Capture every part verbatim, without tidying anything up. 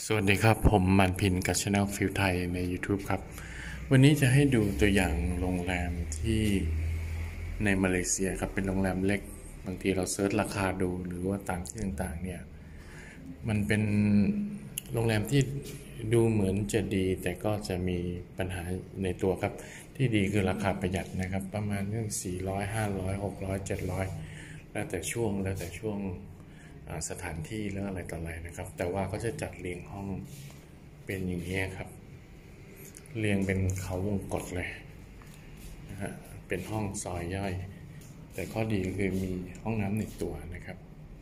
สวัสดีครับผมมันพินกับช anel ฟิลไทยใน YouTube ครับวันนี้จะให้ดูตัวอย่างโรงแรมที่ในมาเลเซียครับเป็นโรงแรมเล็กบางทีเราเซิร์ชราคาดูหรือว่าตามที่ต่างๆเนี่ยมันเป็นโรงแรมที่ดูเหมือนจะดีแต่ก็จะมีปัญหาในตัวครับที่ดีคือราคาประหยัดนะครับประมาณเรื่องสี่ร้อย ห้าร้อย หกร้อย เจ็ดร้อยแล้วแต่ช่วงแล้วแต่ช่วงสถานที่แล้วอะไรต่ออะไรนะครับแต่ว่าก็จะจัดเรียงห้องเป็นอย่างนี้ครับเรียงเป็นเขาวงกตเลยนะฮะเป็นห้องซอยย่อยแต่ข้อดีคือมีห้องน้ำในตัวนะครับ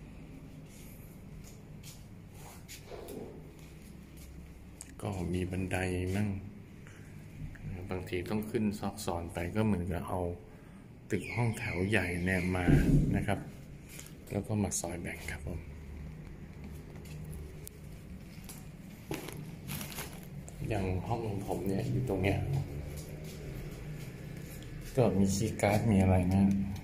ก็มีบันไดมั่งบางทีต้องขึ้นซอกซอนไปก็เหมือนกับเอาตึกห้องแถวใหญ่เนี่ยมานะครับแล้วก็มาซอยแบ่งครับผมอย่างห้องของผมเนี่ยอยู่ตรงเนี้ยก็มีคีย์การ์ดมีอะไรนะ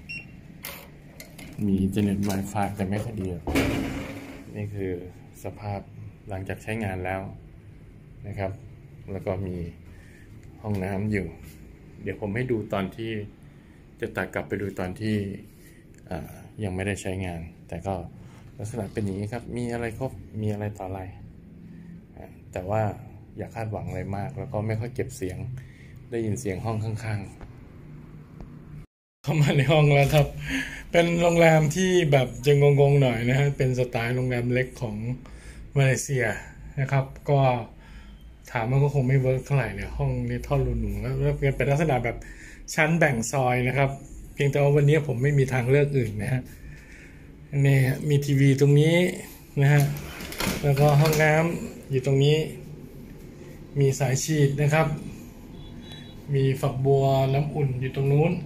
มีอินเทอร์เน็ต Wi-Fi แต่ไม่ค่อยดีนี่คือสภาพหลังจากใช้งานแล้วนะครับแล้วก็มีห้องน้ำอยู่เดี๋ยวผมให้ดูตอนที่จะตัดกลับไปดูตอนที่ยังไม่ได้ใช้งานแต่ก็ลักษณะเป็นอย่างนี้ครับมีอะไรครบมีอะไรต่ออะไรแต่ว่าอย่าคาดหวังอะไรมากแล้วก็ไม่ค่อยเก็บเสียงได้ยินเสียงห้องข้างๆเข้ามาในห้องแล้วครับเป็นโรงแรมที่แบบจะงงๆหน่อยนะฮะเป็นสไตล์โรงแรมเล็กของมาเลเซียนะครับก็ถามมันก็คงไม่เวิร์กเท่าไหร่เนี่ยห้องนี้ท่อนรูหนูแล้วเป็นลักษณะแบบชั้นแบ่งซอยนะครับเพียงแต่ว่าวันนี้ผมไม่มีทางเลือกอื่นนะฮะนี่มีทีวีตรงนี้นะฮะแล้วก็ห้องน้ำอยู่ตรงนี้มีสายฉีดนะครับมีฝักบัวน้ำอุ่นอยู่ตรงนู้น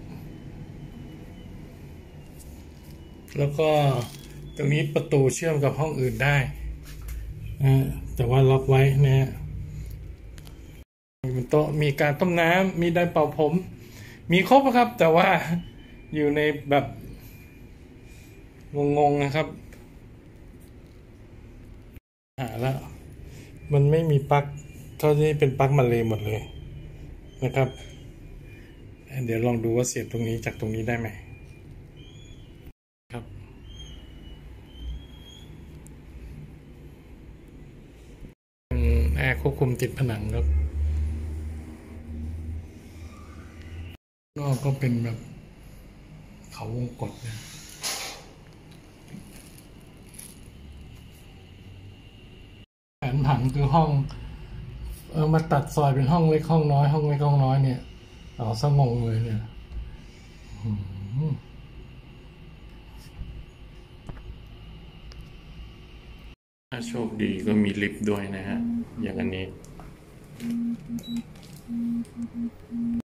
แล้วก็ตรงนี้ประตูเชื่อมกับห้องอื่นได้นะแต่ว่าล็อกไว้นะฮะมีโต๊ะมีการต้มน้ำมีไดร์เป่าผมมีครบครับแต่ว่าอยู่ในแบบงงๆนะครับหาแล้วมันไม่มีปลั๊กเท่านี้เป็นปลั๊กมาเลยหมดเลยนะครับเดี๋ยวลองดูว่าเสียบตรงนี้จากตรงนี้ได้ไหมครับแอร์ควบคุมติดผนังครับนอกก็เป็นแบบเขาวงกตนะแผนผังคือห้องเออมาตัดซอยเป็นห้องเล็กห้องน้อยห้องเล็กห้องน้อยเนี่ยเอาสงงเลยเนี่ยถ้าโชคดีก็มีลิฟต์ด้วยนะฮะอย่างอันนี้